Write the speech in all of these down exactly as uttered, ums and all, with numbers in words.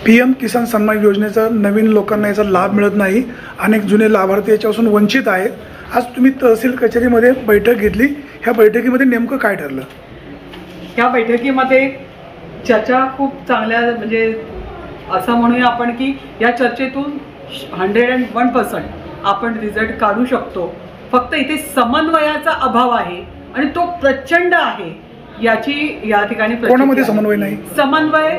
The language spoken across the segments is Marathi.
पी एम किसान सन्मान योजनेचा नवीन लोकांना याचा लाभ मिळत नाही, अनेक जुने लाभार्थी याच्यापासून वंचित आहेत। आज तुम्ही तहसील कचेरीमध्ये बैठक घेतली, ह्या बैठकीमध्ये नेमकं काय ठरलं? ह्या बैठकीमध्ये चर्चा खूप चांगल्या म्हणजे असं म्हणूया आपण की या चर्चेतून हंड्रेड अँड वन पर्सेंट आपण रिझल्ट काढू शकतो। फक्त इथे समन्वयाचा अभाव आहे आणि तो प्रचंड आहे याची या ठिकाणी कोणामध्ये समन्वय नाही? समन्वय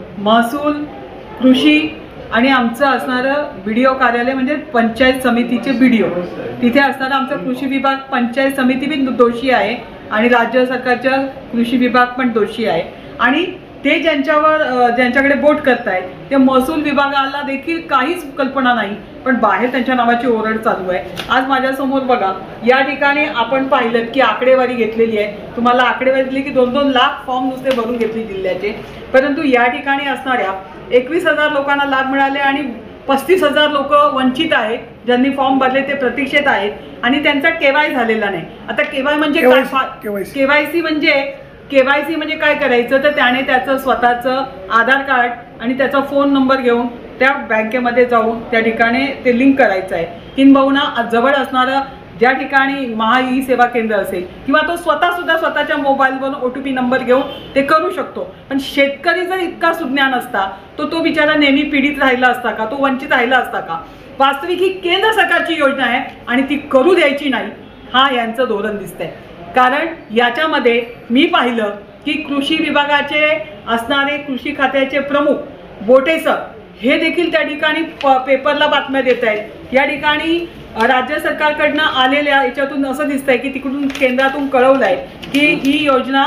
महसूल, कृषी आणि आमचं असणारं बीडीओ कार्यालय म्हणजे पंचायत समितीचे बीडीओ, तिथे असणारा आमचा कृषी विभाग पंचायत समिती भी दोषी आहे आणि राज्य सरकारचा कृषी विभाग पण दोषी आहे। आणि ते ज्यांच्यावर ज्यांच्याकडे बोट करतायत ते महसूल विभागाला देखील काहीच कल्पना नाही, पण बाहेर त्यांच्या नावाची ओरड चालू आहे। आज माझ्यासमोर बघा, या ठिकाणी आपण पाहिलं की आकडेवारी घेतलेली आहे, तुम्हाला आकडेवारी दिली की दोन दोन लाख फॉर्म नुसते भरून घेतले जिल्ह्याचे, परंतु या ठिकाणी असणाऱ्या एकवीस हजार लोकांना लाभ मिळाले आणि पस्तीस हजार लोक वंचित आहेत, ज्यांनी फॉर्म भरले ते प्रतीक्षेत आहेत आणि त्यांचा केवाय झालेला नाही। आता केवाय म्हणजे काय? केवायसी म्हणजे केवायसी म्हणजे काय करायचं, तर त्याने त्याचं स्वतःचं आधार कार्ड आणि त्याचा फोन नंबर घेऊन त्या बँकेमध्ये जाऊन त्या ठिकाणी ते लिंक करायचं आहे। किंबहुना जवळ असणारं ज्या ठिकाणी महा ई सेवा केंद्र असेल किंवा तो स्वतः सुद्धा स्वतःच्या मोबाईलवरून ओ टी पी नंबर घेऊन ते करू शकतो। पण शेतकरी जर इतका सुज्ञान असता तो तो बिचारा नेहमी पीडित राहिला असता का, तो वंचित राहिला असता का? वास्तविक ही केंद्र सरकारची योजना आहे आणि ती करू द्यायची नाही, हा यांचं धोरण दिसतंय। कारण याच्यामध्ये मी पाहिलं की कृषी विभागाचे असणारे कृषी खात्याचे प्रमुख बोटे सर हे देखील त्या ठिकाणी पेपरला बातम्या देत आहेत। या ठिकाणी राज्य सरकारकडनं आलेल्या याच्यातून असं दिसतंय की तिकडून केंद्रातून कळवलंय की ही योजना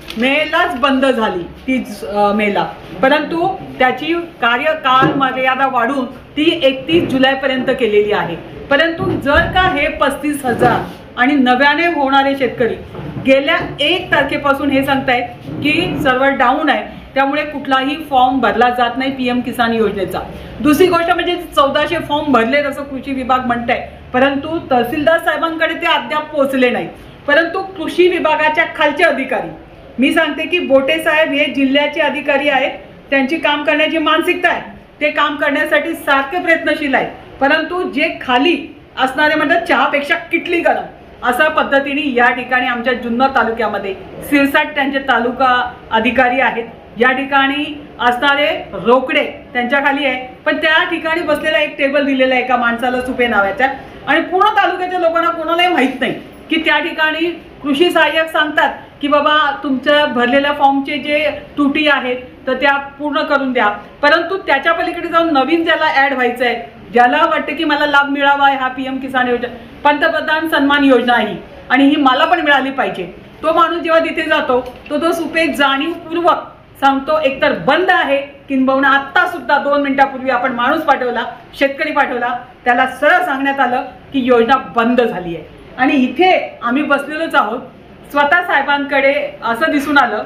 मेलाच बंद झाली, तीस मेला, परंतु त्याची कार्यकाळ मर्यादा वाढून ती एकतीस जुलैपर्यंत केलेली आहे। परंतु जर का हे पस्तीस हजार आणि नव्याने होणारे शेतकरी गेल्या एक तारखेपासून हे सांगतायत की सर्व्हर डाऊन आहे, त्यामुळे कुठलाही फॉर्म भरला जात नाही पी एम किसान योजनेचा। दुसरी गोष्ट म्हणजे चौदाशे फॉर्म भरले असं कृषी विभाग म्हणताय, परंतु तहसीलदार साहेबांकडे ते अद्याप पोहोचले नाही। परंतु कृषी विभागाच्या खालचे अधिकारी, मी सांगते की बोटे साहेब हे जिल्ह्याचे अधिकारी आहेत, त्यांची काम करण्याची मानसिकता आहे, ते काम करण्यासाठी सारखे प्रयत्नशील आहेत, परंतु जे खाली असणारे म्हणतात चहापेक्षा किटली गरम अशा पद्धतीने या ठिकाणी आमच्या जुन्नर तालुक्यामध्ये सिरसाट त्यांचे तालुका अधिकारी आहेत, या ठिकाणी असणारे रोकडे त्यांच्या खाली आहे, पण त्या ठिकाणी बसलेला एक टेबल दिलेला आहे एका माणसाला सुपे नावाचा, आणि पूर्ण तालुक्याच्या लोकांना कोणालाही माहीत नाही की त्या ठिकाणी कृषी सहाय्यक सांगतात की बाबा तुमच्या भरलेल्या फॉर्मचे जे त्रुटी आहेत तर त्या पूर्ण करून द्या, परंतु त्याच्या पलीकडे जाऊन नवीन ज्याला ॲड व्हायचं आहे, ज्याला वाटतं की मला लाभ मिळावा आहे, हा पी एम किसान योजना पंतप्रधान सन्मान योजना आहे आणि ही मला पण मिळाली पाहिजे, तो माणूस जेव्हा तिथे जातो तो तो सुपे जाणीवपूर्वक सांगतो एकतर बंद आहे, किंबहुना आत्ता सुद्धा दोन मिनिटापूर्वी आपण माणूस पाठवला, शेतकरी पाठवला, त्याला सरळ सांगण्यात आलं की योजना बंद झाली आहे। आणि इथे आम्ही बसलेलोच आहोत, स्वतः साहेबांकडे असं दिसून आलं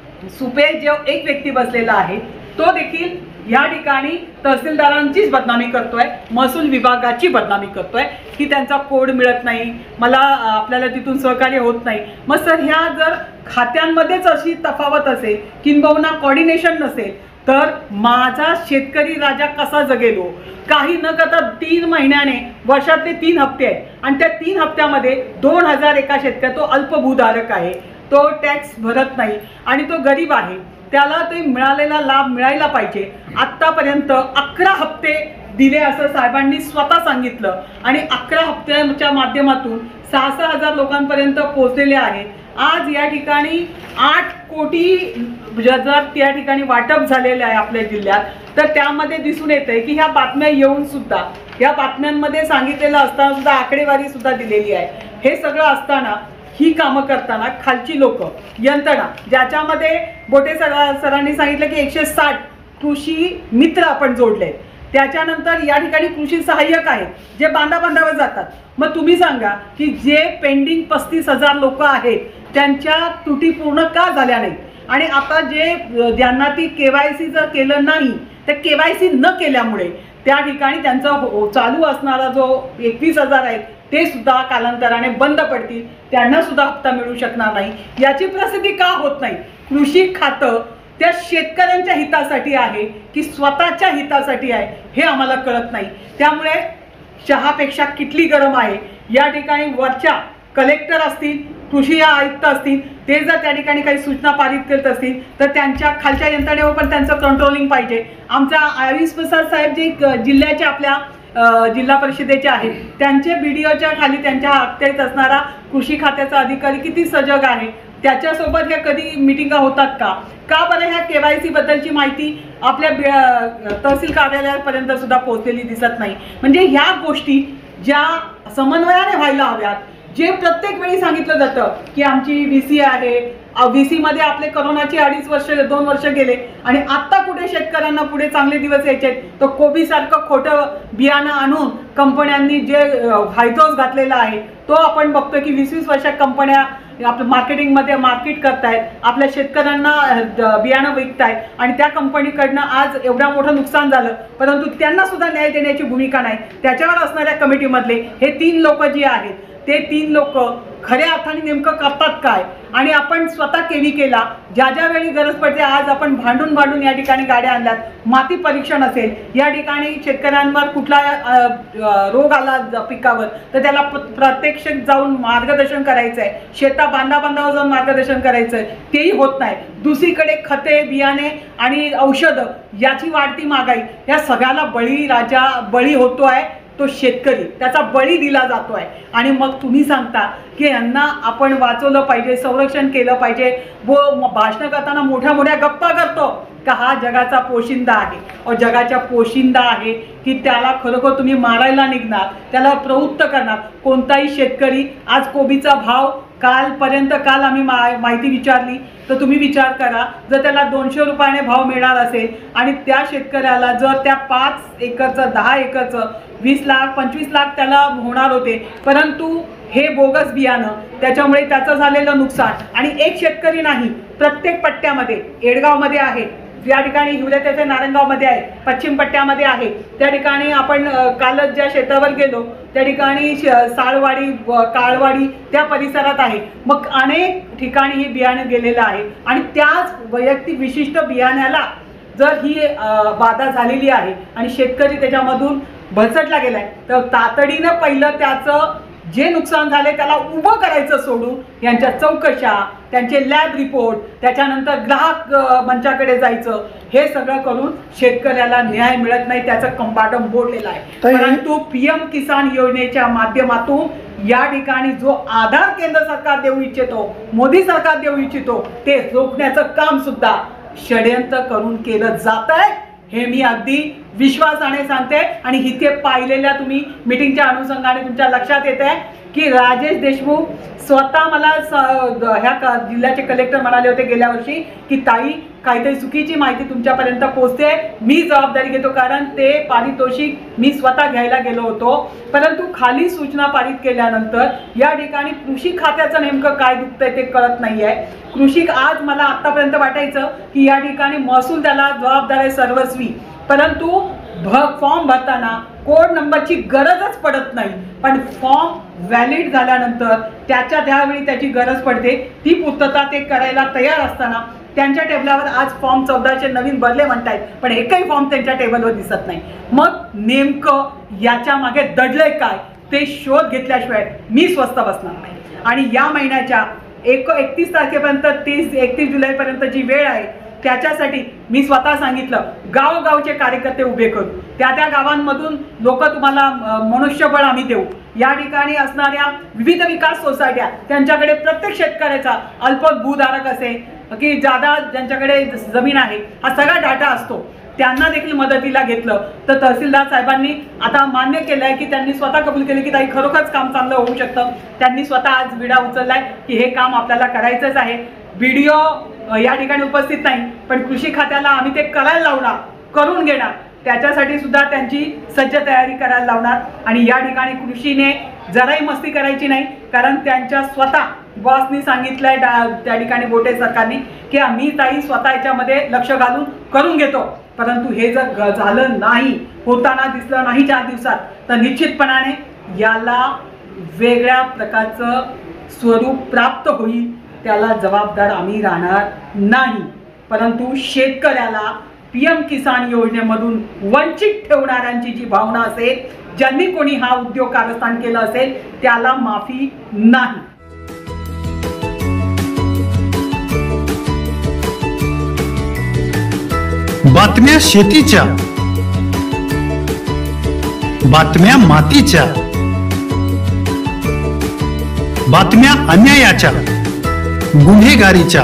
सुपे जो एक व्यक्ती बसलेला आहे तो देखील या ठिकाणी तहसीलदारांचीच बदनामी करतोय, महसूल विभागाची बदनामी करतोय की त्यांचा कोड मिळत नाही, मला आपल्याला तिथून सहकार्य होत नाही। मग सर ह्या जर खात्यांमध्येच अशी तफावत असेल, किंबहुना कोऑर्डिनेशन नसेल, तर माझा शेतकरी राजा कसा जगेल? काही न करता तीन महिन्याने वर्षातले तीन हप्ते आहेत आणि त्या तीन हप्त्यामध्ये दोन हजार एका शेतकरी तो अल्पभूधारक आहे, तो टॅक्स भरत नाही आणि तो गरीब आहे, त्याला ते मिळालेला लाभ मिळायला पाहिजे। आत्तापर्यंत अकरा हप्ते दिले असं साहेबांनी स्वतः सांगितलं आणि अकरा हप्त्यांच्या माध्यमातून सहा सहा हजार लोकांपर्यंत पोहोचलेले आहेत। आज या ठिकाणी आठ कोटी जर त्या ठिकाणी वाटप झालेले आहे आपल्या जिल्ह्यात, तर त्यामध्ये दिसून येतंय की ह्या बातम्या येऊन सुद्धा या बातम्यांमध्ये सांगितलेलं असताना सुद्धा आकडेवारी सुद्धा दिलेली आहे। हे सगळं असताना ही कामं करताना खालची लोक यंत्रणा, ज्याच्यामध्ये बोटे सरा सरांनी सांगितलं की एकशे साठ कृषी मित्र आपण जोडले, त्याच्यानंतर या ठिकाणी कृषी सहाय्यक आहेत जे बांधा बांधावर जातात। मग तुम्ही सांगा की जे पेंडिंग पस्तीस हजार लोक आहेत त्यांच्या त्रुटी पूर्ण का झाल्या नाही, आणि आता जे ज्यांना ती केवायसी जर केलं नाही तर केवायसी न केल्यामुळे त्या ठिकाणी त्यांचा चालू असणारा जो एकवीस हजार आहेत ते सुद्धा कालांतराने बंद पडतील, त्यांना सुद्धा हप्ता मिळू शकणार नाही। याची प्रसिद्धी का होत नाही? कृषी खातं त्या शेतकऱ्यांच्या हितासाठी आहे की स्वतःच्या हितासाठी आहे हे आम्हाला कळत नाही. त्यामुळे चहापेक्षा किटली गरम आहे. या ठिकाणी वरच्या कलेक्टर असतील, कृषी आयुक्त असतील, ते जर त्या ठिकाणी काही सूचना पारित करत असतील तर त्यांच्या खालच्या यंत्रणेवर पण त्यांचं कंट्रोलिंग पाहिजे. आमच्या आयुष प्रसाद साहेब जे जिल्ह्याचे आपल्या जिल्हा परिषदेचे आहेत त्यांचे बी डी ओच्या खाली त्यांच्या अखत्यारीत असणारा कृषी खात्याचा अधिकारी किती सजग आहे, त्याच्यासोबत ह्या कधी मिटिंगा होतात का? का बरं ह्या के वाय सी बद्दलची माहिती आपल्या तहसील कार्यालयापर्यंत सुद्धा पोहोचलेली दिसत नाही? म्हणजे ह्या गोष्टी ज्या समन्वयाने व्हायला हव्यात, जे प्रत्येक वेळी सांगितलं जातं की आमची व्ही सी आहे, व्ही सी मध्ये आपले करोनाची अडीच वर्ष दोन वर्ष गेले आणि आत्ता कुठे शेतकऱ्यांना पुढे चांगले दिवस यायचे, तर कोबी सारखं खोटं बियाणं आणून कंपन्यांनी जे हायड्रोस घातलेला आहे तो आपण बघतो की वीस वीस वर्षात कंपन्या आपलं मार्केटिंगमध्ये मार्केट करतायत, आपल्या शेतकऱ्यांना बियाणं विकतायत आणि त्या कंपनीकडनं आज एवढं मोठं नुकसान झालं परंतु त्यांना सुद्धा न्याय देण्याची भूमिका नाही. त्याच्यावर असणाऱ्या कमिटीमधले हे तीन लोक जी आहेत ते तीन लोक खऱ्या अर्थाने नेमकं करतात काय? आणि आपण स्वतः केवी केला, ज्या ज्या वेळी गरज पडते आज आपण भांडून भांडून या ठिकाणी गाड्या आणल्यात. माती परीक्षण असेल, या ठिकाणी शेतकऱ्यांवर कुठला रोग आला पिकावर तर त्याला प्रत्यक्ष जाऊन मार्गदर्शन करायचं आहे, शेता बांधा बांधावर जाऊन मार्गदर्शन करायचं आहे, तेही होत नाही. दुसरीकडे खते, बियाणे आणि औषधं याची वाढती महागाई, या सगळ्याला बळी राजा बळी होतो आहे तो शेतकरी, त्याचा बळी दिला जातो आहे. आणि मग तुम्ही सांगता की यांना आपण वाचवलं पाहिजे, संरक्षण केलं पाहिजे, व भाषण करताना मोठ्या मोठ्या गप्पा करतो का हा जगाचा पोशिंदा आहे. और जगाच्या पोशिंदा आहे की त्याला खरोखर तुम्ही मारायला निघणार, त्याला प्रवृत्त करणार. कोणताही शेतकरी आज कोबीचा भाव कालपर्यंत काल आम्ही मा माहिती विचारली तर तुम्ही विचार करा, जर त्याला दोनशे रुपयाने भाव मिळणार असेल आणि त्या शेतकऱ्याला जर त्या पाच एकरचं दहा एकरचं वीस लाख पंचवीस लाख त्याला होणार होते, परंतु हे बोगस बियाणं त्याच्यामुळे त्याचं झालेलं नुकसान. आणि एक शेतकरी नाही, प्रत्येक पट्ट्यामध्ये, एडगावमध्ये आहे, या ठिकाणी हिवरे तेथे नारायणगावमध्ये आहे, पश्चिम पट्ट्यामध्ये आहे, त्या ठिकाणी आपण कालच ज्या शेतावर गेलो त्या ठिकाणी साळवाडी, काळवाडी त्या परिसरात आहे. मग अनेक ठिकाणी हे बियाणं गेलेलं आहे आणि त्याच वैयक्तिक विशिष्ट बियाण्याला जर ही बाधा झालेली आहे आणि शेतकरी त्याच्यामधून भरसटला गेलाय तर तातडीनं पहिलं त्याचं जे नुकसान झाले त्याला उभं करायचं सोडून यांच्या चौकशा, त्यांचे लॅब रिपोर्ट, त्याच्यानंतर ग्राहक मंचाकडे जायचं, हे सगळं करून शेतकऱ्याला न्याय मिळत नाही, त्याचं कंबाटम बोललेलं आहे. परंतु पी एम किसान योजनेच्या माध्यमातून या ठिकाणी जो आधार केंद्र सरकार देऊ इच्छितो, मोदी सरकार देऊ इच्छितो, ते रोखण्याचं काम सुद्धा षडयंत्र करून केलं जात आहे, हे मी अगदी विश्वासाने सांगते. आणि इथे पाहिलेल्या तुम्ही मीटिंगच्या अनुषंगाने तुमच्या लक्षात येत आहे की राजेश देशमुख स्वतः मला ह्या जिल्ह्याचे कलेक्टर म्हणाले होते गेल्या वर्षी की ताई काहीतरी चुकीची माहिती तुमच्यापर्यंत पोहोचते, मी जबाबदारी घेतो, कारण ते पारितोषिक मी स्वतः घ्यायला गेलो होतो. परंतु खाली सूचना पारित केल्यानंतर या ठिकाणी कृषी खात्याचं नेमकं काय दुखतंय ते कळत नाही आहे. कृषी आज मला आत्तापर्यंत वाटायचं की या ठिकाणी महसूल त्याला जबाबदार आहे सर्वस्वी, परंतु फॉर्म भरताना कोड नंबरची गरजच पडत नाही, पण फॉर्म व्हॅलिड झाल्यानंतर त्याच्या त्यावेळी त्याची गरज पडते, ती पूर्तता ते करायला तयार असताना त्यांच्या टेबलावर आज फॉर्म चौदाशे नवीन भरले म्हणतायत पण एकही फॉर्म त्यांच्या टेबलवर दिसत नाही. मग नेमकं याच्या मागे दडलंय काय ते शोध घेतल्याशिवाय मी स्वस्त बसणार नाही. आणि या महिन्याच्या एक एकतीस तारखेपर्यंत तीस एकतीस जुलैपर्यंत जी वेळ आहे त्याच्यासाठी मी स्वतः सांगितलं गावोगावचे कार्यकर्ते उभे करू, त्या त्या गावांमधून लोक तुम्हाला मनुष्यबळ आम्ही देऊ. या ठिकाणी असणाऱ्या विविध विकास सोसायट्या त्यांच्याकडे प्रत्येक शेतकऱ्याचा अल्प भूधारक असेल की जादा ज्यांच्याकडे जमीन आहे हा सगळा डाटा असतो, त्यांना देखील मदतीला घेतलं. तर तहसीलदार साहेबांनी आता मान्य केलं आहे की त्यांनी स्वतः कबूल केले की ताई खरोखरच काम चांगलं होऊ शकतं. त्यांनी स्वतः आज विडा उचललाय की हे काम आपल्याला करायचंच आहे. व्हिडिओ या ठिकाणी उपस्थित नाही पण कृषी खात्याला आम्ही ते करायला लावणार, करून घेणार, त्याच्यासाठी सुद्धा त्यांची सज्ज तयारी करायला लावणार. आणि या ठिकाणी कृषीने जराही मस्ती करायची नाही, कारण त्यांच्या स्वतः बॉसनी सांगितलंय त्या ठिकाणी बोटे सरकारने की आम्ही ताई स्वतः याच्यामध्ये लक्ष घालून करून घेतो. परंतु हे जर झालं नाही, होताना दिसलं नाही चार दिवसात, तर निश्चितपणाने याला वेगळ्या प्रकारचं स्वरूप प्राप्त होईल, त्याला जबाबदार आम्ही राहणार नाही. परंतु शेतकऱ्याला पी एम किसान योजनेमधून वंचित ठेवणाऱ्यांची जी भावना असेल, ज्यांनी कोणी हा उद्योग कारस्थान केलं असेल त्याला माफी नाही. बातम्या शेतीच्या, बातम्या मातीच्या, बातम्या अन्यायाच्या, गुन्हेगारीच्या,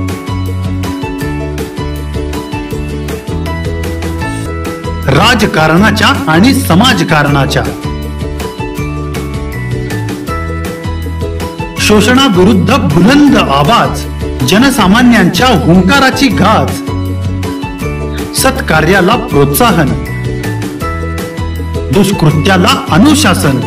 राजकारणाच्या आणि समाजकारणाच्या, शोषणाविरुद्ध बुलंद आवाज, जनसामान्यांच्या हुंकाराची गाज, सत्कार्याला प्रोत्साहन, दुष्कृत्याला अनुशासन,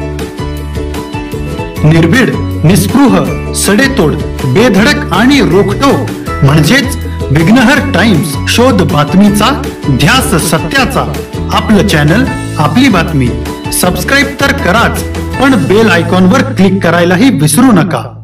निर्भीड, निस्पृह, सडेतोड, बेधडक आणि रोखटोक म्हणजेच विघ्नहर टाइम्स. शोध बातमीचा, ध्यास सत्याचा. आपलं चॅनल, आपली बातमी. सबस्क्राईब तर कराच, पण बेल आयकॉनवर क्लिक करायलाही विसरू नका.